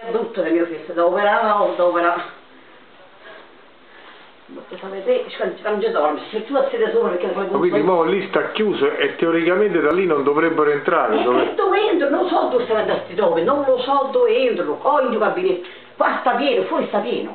tutto le mie feste, da operare, da operare. Sapete, non ci dorme, se tu siete solo perché poi... Quindi mo lì sta chiuso e teoricamente da lì non dovrebbero entrare. Dove entro? Non so dove stanno andati dove, non lo so dove entro, ho il gabinetto, qua sta pieno, fuori sta pieno.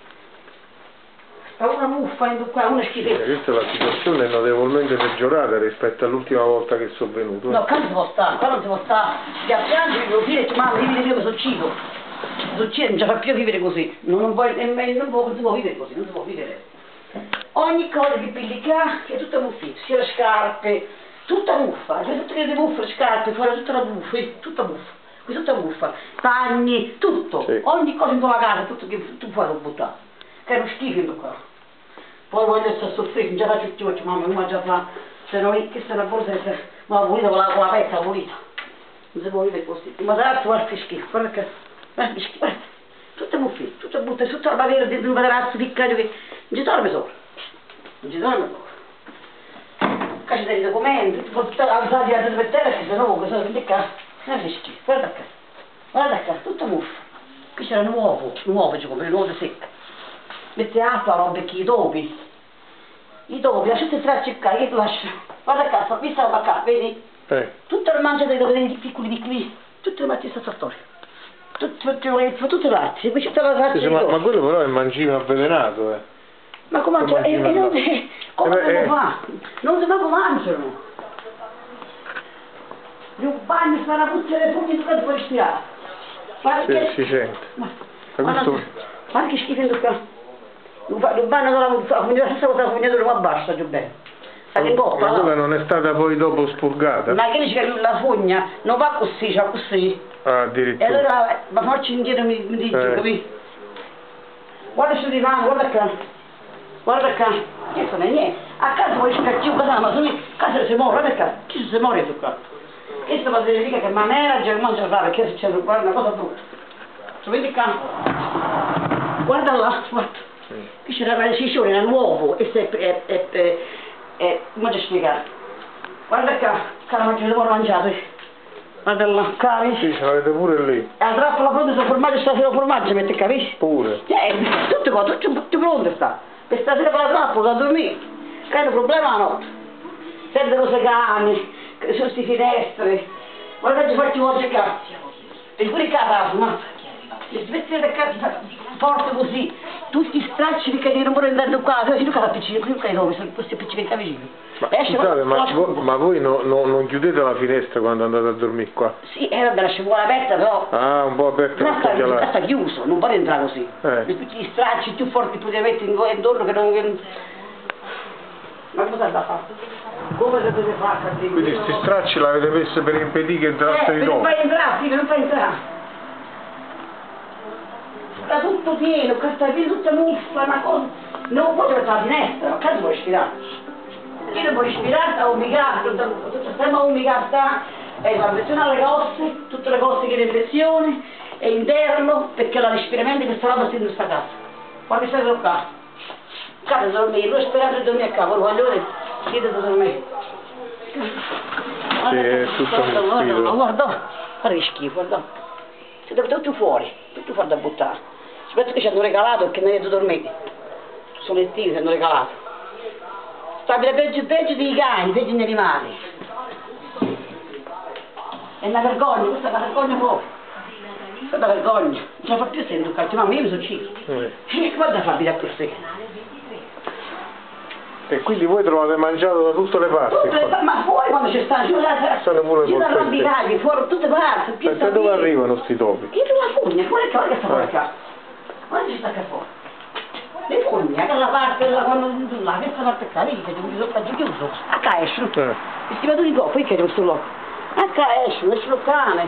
Sta una muffa, qua una schifezza. Questa la situazione è notevolmente peggiorata rispetto all'ultima volta che sono venuto. No, qua non si può stare, qua non si può stare. Gli affianchi mio figlio e dice, mamma, devi vedere io che sono cibo. Non ci fa più vivere così, non si può vivere così, non si può vivere. Ogni cosa che pillica è tutta muffita, sia le scarpe, tutta muffa, c'è tutte le muffe, le scarpe, fuori tutta la buffa, tutta muffa, qui tutta muffa, panni, tutto, sì. Ogni cosa in tua casa, tutto che tu fuori lo buttato, che è uno schifo in qua. Poi voglio stare a soffrire, non ce la faccio più, mamma, non già fa, se no che sta una borsa, ma la pulita con la pezza, la pulita, non si può vivere così, ma tra l'altro guarda che schifo, guarda che... Guarda, tutte muffie, tutte butte, tutta roba verde dentro un materasso piccato che non ci dorme solo, non ci dorme solo. Qua c'è dei documenti, alzati a per terra che se no che sono tutti qua, non rischi, guarda qua, tutta muffa. Qui c'era nuovo, ci compri, nuovo secco. Mette acqua, roba che i topi, lasciate stracci qua, che lascia, guarda qua, mi sta qua, vedi? Tutte le mangiate dei topi piccoli, tutte le mattine sta storia. Tutte latte, poi c'è tutta la latte. Ma quello però è mangime avvelenato, Ma come mangia? Come si fa? Non si mangiano. Gli bagni stanno a puzzare le fughe che puoi respirare. Si sente. Guarda che schifo qua. Il bagno non la stessa cosa la fognatura ma basta, giù bene. Ma quella non è stata poi dopo spurgata? Ma che dice che la fogna non va così, c'ha così. Ah, addirittura. E allora, ma faccio indietro mi dici, capito? Guarda sul divano, guarda qua. Questo non è niente. A casa poi c'è più casa, ma a casa si muore, guarda qua. Chi si muore su qua? Questo ma significa che maniera già non c'è fare, perché succede una cosa brutta. Lo vedi qua? Guarda là, guarda. Qui c'era la decisione, era nuovo, e come ti spiegare? Guarda qua, la mangiato. Guarda là, capi? Sì, ce l'avete pure lì. La trappola pronta sul formaggio, stasera formaggio, mette, capisci? Pure. Tutte cose, tutto pronto sta. Per stasera per la trappola, da dormire. Che è un problema la notte. Sempre cose cane, su queste finestre. Guarda che faccio oggi qua. E pure qua, ma... Le spezzate a forte così, tutti i stracci che non vorrei andare qua, io qua piccino, qui dove sono questi piccini vicini. Ma scusate, ma voi non chiudete la finestra quando andate a dormire qua? Sì, vabbè, lascio un po' aperta però. Ah, un po' aperta ma sta chiuso, non può entrare così. Tutti gli stracci più forti che potete mettere intorno che non... Ma cosa da fare? Come dovete fare? Quindi questi stracci l'avete messo per impedire che entrasse di nuovo? Non fai entrare, sì, non fai entrare. Sta tutto pieno, questa piena tutta muffa, una cosa... Non puoi trovare la finestra, ma cosa vuoi respirare? Io non puoi respirare, sta umilicato, tutto stemma umilicato, la pressione alle cose, tutte le cose che le infezioni, e interno, perché la respiramento di questa roba si in questa casa. Quando stai qua? Casa dormire, lui sperando di dormire a capo, voglio vedere, siete da dormire. Sì, è tutto un guarda che schifo, guarda. Siete tutti fuori da buttare. Aspetta che ci hanno regalato perché non è dormire. Solettini ci hanno regalato. Stabile peggio dei cani, peggio degli animali. È una vergogna, questa è una vergogna proprio. Questa è una vergogna. Non ce la fa più se non toccarti, mamma io mi sono ucciso. Guarda fa vita così. E quindi voi trovate mangiato da tutte le parti? Ma fuori quando c'è sta, ci sono fuori tutte parti. E da dove arrivano sti topi? Dietro la fogna, fuori che sta fuori qua. Guarda ci sta qua fuori. Le fogne, quella parte quando là, questa parte qua, vedi che c'è un soppaggio chiuso. A qua escono. I stimatori di poi che c'è questo loco. A qua escono cane.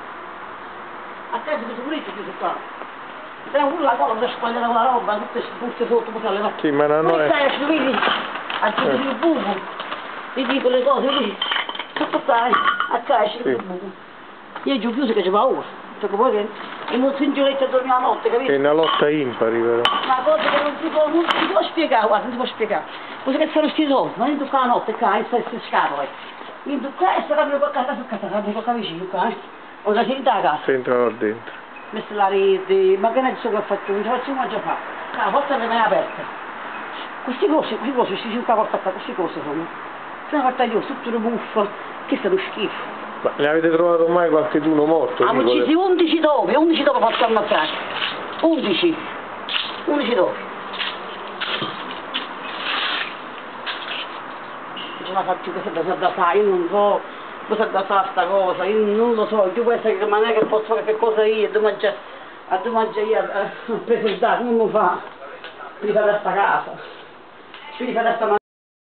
A casa questo pulito chiuso qua. Stiamo pure la colla per spogliare con la roba, tutte sotto, pure le sì, ma non è... Escono, vedi? A chiudere il buco. Vedi quelle cose, vedi? Tutto qua, a qua escono il buco. Io giù chiuso che c'è paura. Perché poi che in un singioletto dormi la notte, capito? È una lotta impari, però. Una cosa che non si può spiegare, guarda, non si può spiegare. Così che sono schizzo, ma in tutta la notte qua, in queste scatole. In tutta qua, e sta capendo qua, sta vicino qua, O la senti la casa? Si entra là dentro. messo la rete, ma che ne so che faccio, non ce la facciamo già fare. La porta non è aperta. Questi cosi, si chiude la porta qua, queste cose sono. Se la porta io, tutto le buffa, che è stato schifo. Ma ne avete trovato mai qualcuno morto? Abbiamo uccisi 11 topi, 11 topi fatti ammazzare. 11 topi. Non la faccio cosa da fare, io non so cosa da fare sta cosa, io non lo so, io penso che non è che posso fare che cosa io, a domani io ho preso il dato, non lo fa, mi fa da sta casa, mi fa da sta